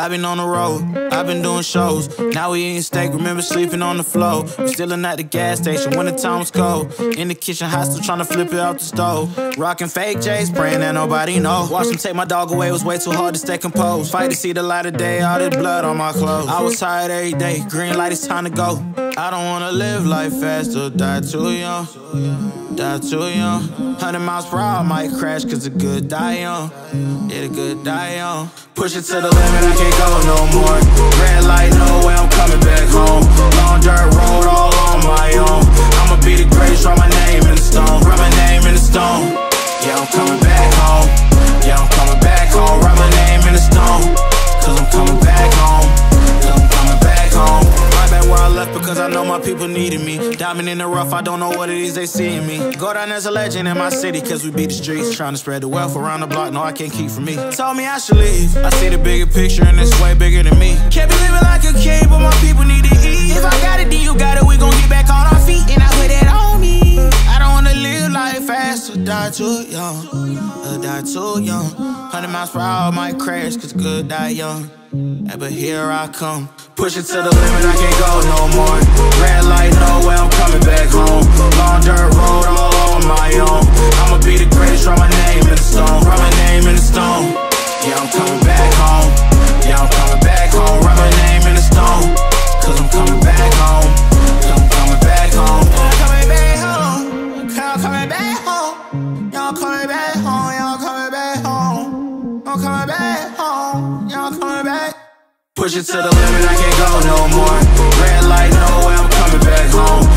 I've been on the road, I've been doing shows. Now we eating steak, remember sleeping on the floor. We stillin' at the gas station when the time was cold. In the kitchen, hot, still tryna flip it out the stove. Rockin' fake J's, praying that nobody know. Watch them take my dog away, it was way too hard to stay composed. Fight to see the light of day, all this blood on my clothes. I was tired every day, green light, it's time to go. I don't wanna live life fast or die too young. Die too young. 100 miles per hour, I might crash, cause the good die young. Yeah, the good die young. Push it to the limit, I can't go no more. Red light, no way, I'm coming back home. Long dirt road, all on my own. I'ma be the greatest, write my name in the stone. Write my name in the stone. Yeah, I'm coming back home. Yeah, I'm coming back home. Write my name in the stone. Cause I'm coming back home. Cause I'm coming back home. Right back where I left because I know my people needed me. Diamond in the rough, I don't know what it is they see in me. Go down as a legend in my city cause we beat the streets. Trying to spread the wealth around the block, no I can't keep from me. Told me I should leave, I see the bigger picture and it's way bigger than me. Can't be living like a king, but my people need to eat. If I got it, then you got it, we gon' get back on our feet. And I put it on me. I don't wanna live life fast or die too young. Or die too young. 100 miles per hour, might crash cause good die young. Yeah, but here I come. Push it to the limit, I can't go no more. Red light, no way, I'm coming back home. Long dirt road, all on my own. I'ma be the greatest, write my name in the stone. Write my name in the stone. Yeah, I'm coming back home. Yeah, I'm coming back home. Write my name in the stone. Cause I'm coming back home. Cause I'm coming back home. I'm coming back home. I'm coming back home. Y'all coming back home. Y'all coming back home. I'm coming back home. Y'all coming back. Push it to the limit, I can't go no more. Red light, no way, I'm coming back home.